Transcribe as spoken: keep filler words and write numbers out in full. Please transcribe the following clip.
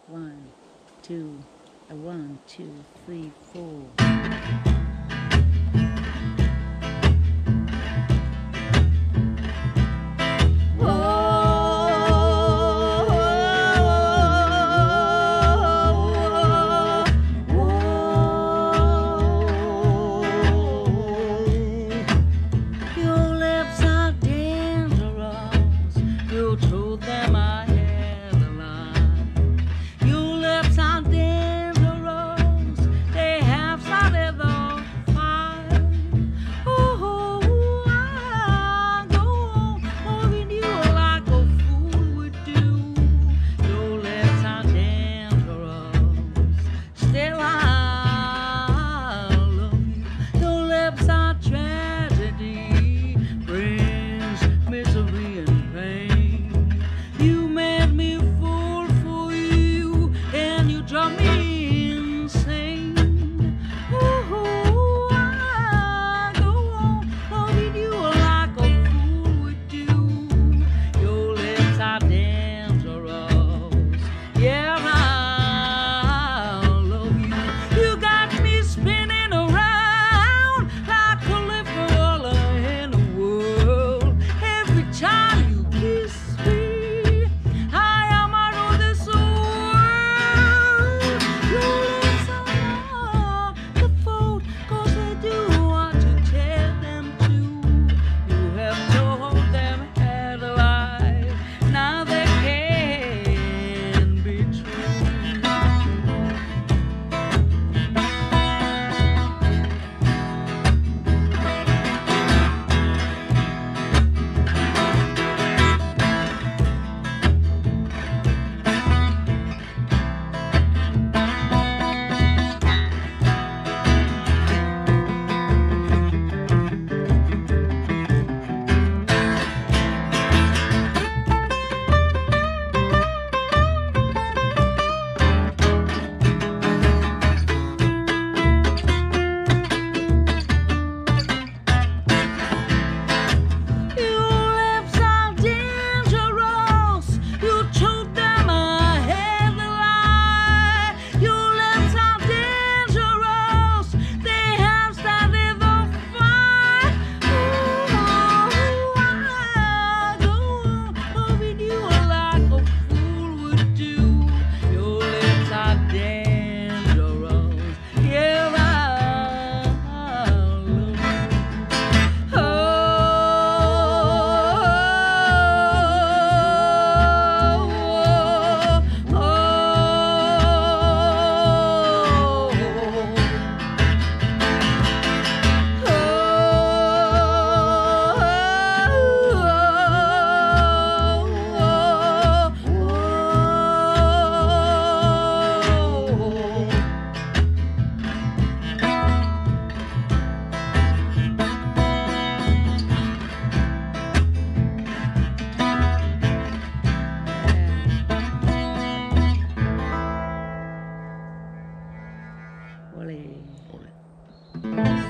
One, two, a one, two, three, four. Told them I had a line. Your lips are dangerous. They have started the fire. Oh, I go on loving you like a fool would do. Your lips are dangerous. Still I love you. Your lips are tragedy. Brings misery and pain. You made me fall for you, and you drive me insane. Ooh, I go on loving you like a fool would do. Your lips are dangerous. Yeah, I love you. You got me spinning around like a liberal in the world. Every time you kiss me, Ole.